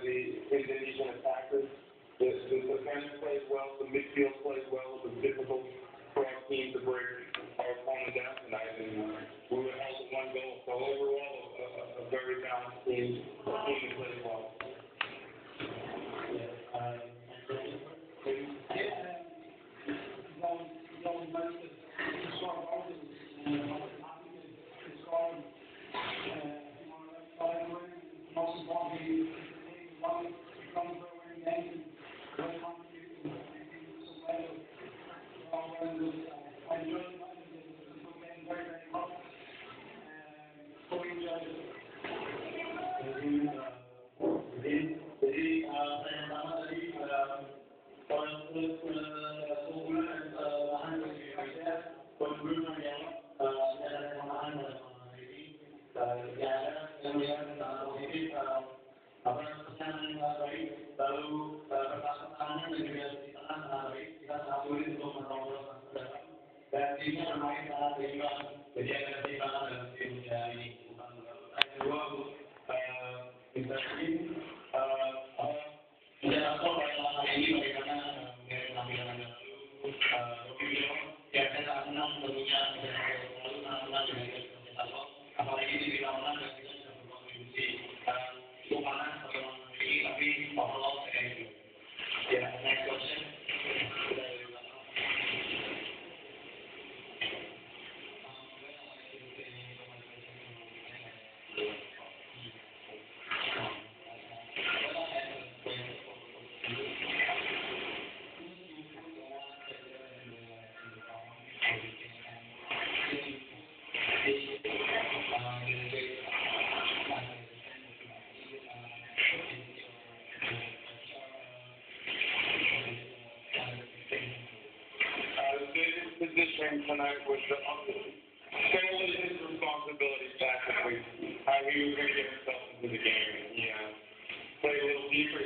the Indonesian attackers. The defense plays well, the midfield plays well. It was difficult for our team to break our opponent down tonight, and we were held to one goal. So overall, a very balanced team. The team plays well. Position tonight was solely his responsibility tactically. How he was going to get himself into the game. Play a little deeper,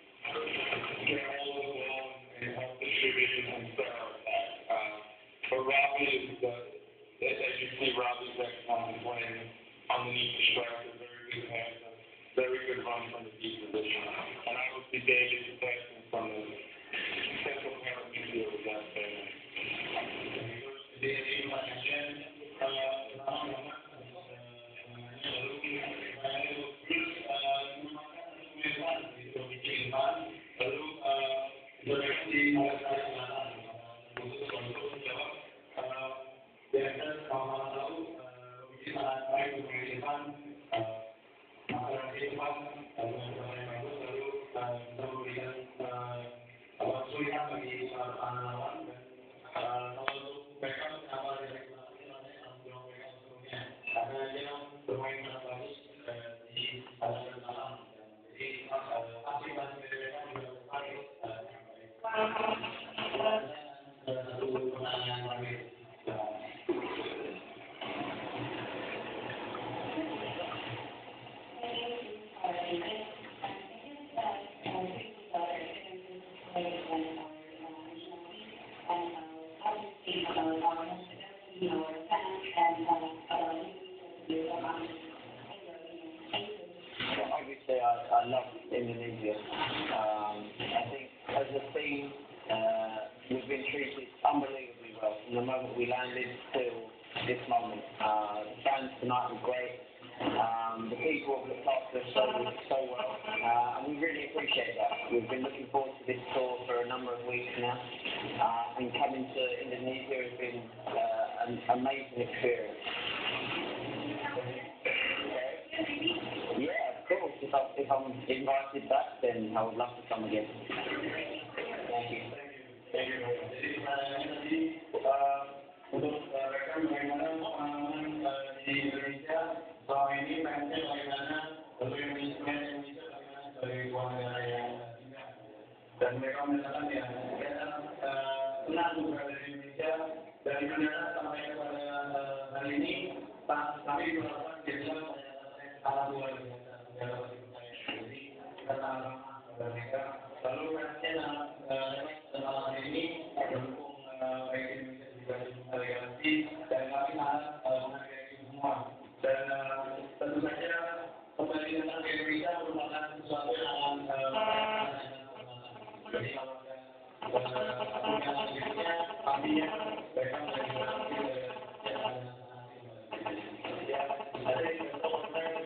get all of the ball and help distribute and start our attack. But Robbie is, as you see, Robbie's excellent playing underneath the striker, very good pass, very good run from the deep position. And obviously David's passing from the central part of midfield was outstanding. Obviously, I love Indonesia. I think as a team, we've been treated unbelievably well from the moment we landed till this moment. The fans tonight were great. The people have looked after us so well, and we really appreciate that. We've been looking forward to this tour for a number of weeks now, and coming to Indonesia has been an amazing experience. Yeah, of course. If I'm invited back, then I would love to come again. Thank you. Thank you. Jadi untuk rekan bagaimana pengalaman di Indonesia selama ini fansnya bagaimana, lalu Indonesia bagaimana sebagai sebuah negara yang indah, dan mereka menyatakan ya mereka senang berada di Indonesia dan Indonesia sampai pada hari ini kami melakukan jadwal sangat luar biasa dalam percaya diri kita sangat pada mereka. Lalu fansnya dalam hari ini mendukung baik Indonesia juga di Galaxy dan kami sangat menghargai semua. Dan tentu saja kembali datang ke Indonesia merupakan sesuatu yang akan intinya mereka menikmati ya ada contoh orang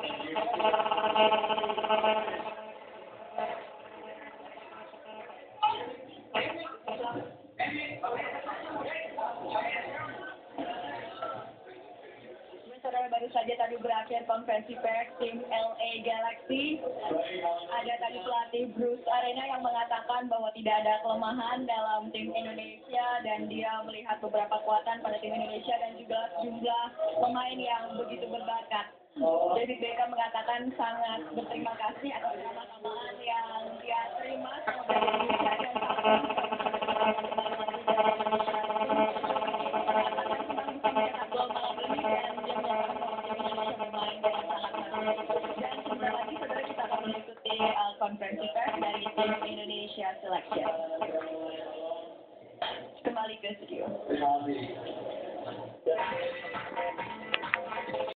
Saudara, baru saja tadi berakhir konferensi pers tim LA Galaxy. Ada tadi pelatih Bruce Arena yang mengatakan bahwa tidak ada kelemahan dalam tim Indonesia dan dia melihat beberapa kekuatan pada tim Indonesia dan juga jumlah pemain yang begitu berbakat. David Beckham mengatakan sangat berterima kasih atas nama-namaan yang dia terima selama di Indonesia dan konferensi pers dari tim Indonesia Selection. Kembali ke studio. Terima kasih.